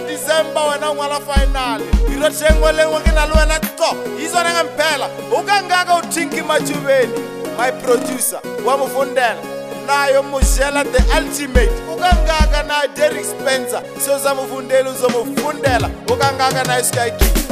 December wena ngwala final iro tshengwe lengwe ke na le wena tlo izona ngempela ukangaka uthinki Machubeni my producer wa Mufundela nayo Mujela the ultimate ukangaka na Derek Spencer so za Mufundela uzomufundela ukangaka na Sky King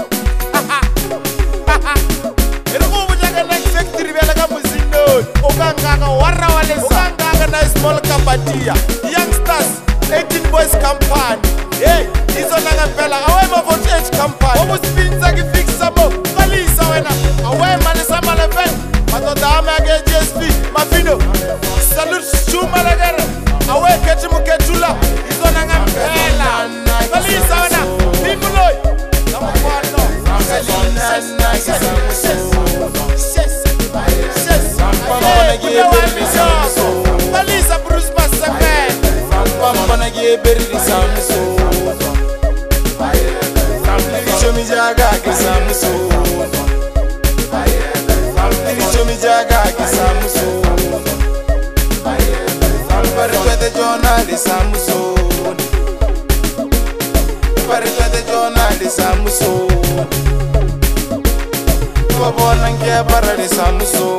ero go botsa next factory bela ka Muzino ukangaka warra wale ukangaka na small kapatia youngsters 18 boys company hey izona ngempela awe mavot age company obuspinza ki fixa bo qalisa wena awe mane sama level matoda ama ke GSP mafino salute chuma legere awe kethi mukethula izona ngempela qalisa wena bimloy namapano qalisa Bruce Basemen Pambana ge berri samso Chomi jaga ke samso Chomi jaga ke samso Paripete jona de samso Paripete jona de samso Babona ngia para de samso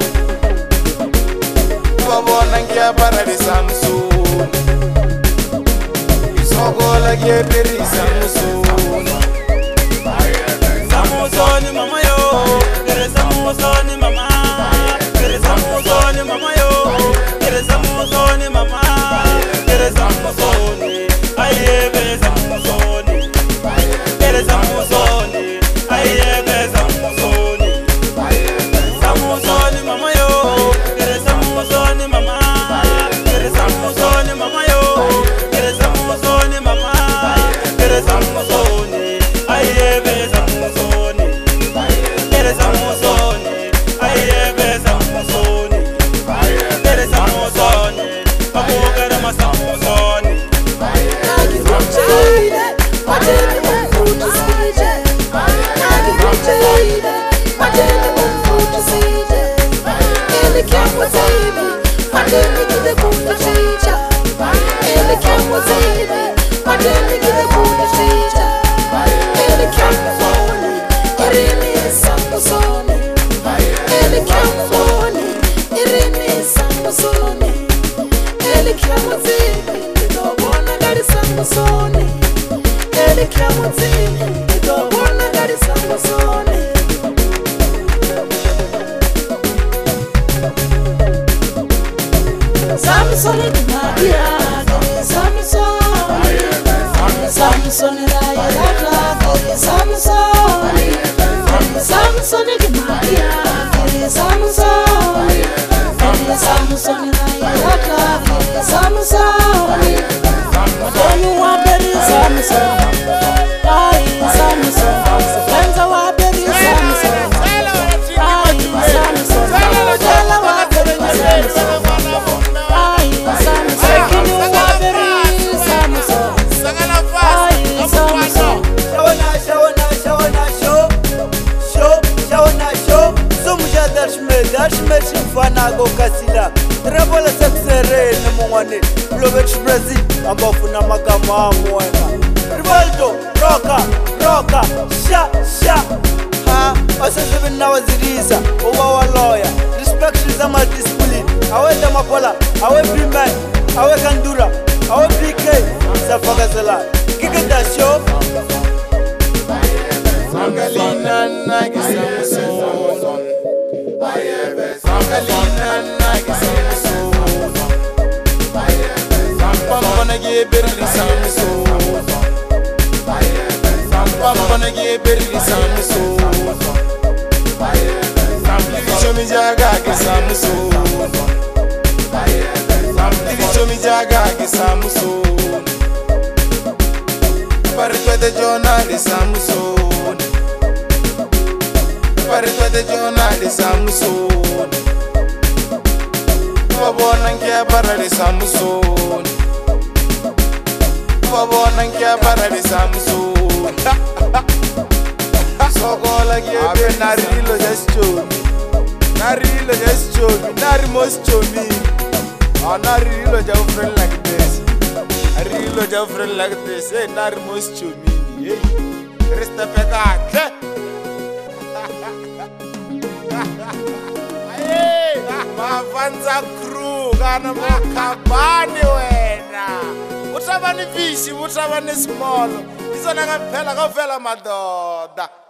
Babona ngia para de samso Sogola ge berri samso Samuzoni mama yo, kere samuzoni mama, kere samuzoni mama yo, kere samuzoni mama, kere samuzoni, aye kere samuzoni, kere samuzoni, aye kere samuzoni, samuzoni mama yo, kere samuzoni mama, kere samuzoni mama yo, kere samuzoni mama, kere samuzoni, aye kere samuzoni. Rivaldo, roka, sha ha, asasebe nawaziriza, owa lawyer, respect is my discipline, awe damapola, awe Freeman, awe Kandura, awe PK, Safagazala, Kikita show. Sangalina nagi samson Sangalina nagi samson Pambana ge berri samson Pambana ge berri samson Chomi jaga ke samson Chomi jaga ke samson Paripete jona de samson Paripete jona de samson Babona ngia para de samson Babona ngia para de samson Sogola ge be narilo just chomi Narilo just chomi Nari most chomi Narilo just friend like this rilo ja friend like this hey na ri most chomini hey ristepe kahle hey mavanza crew kana makhabani wena utava ni fishi utava ni small izona ngaphela ka vela madoda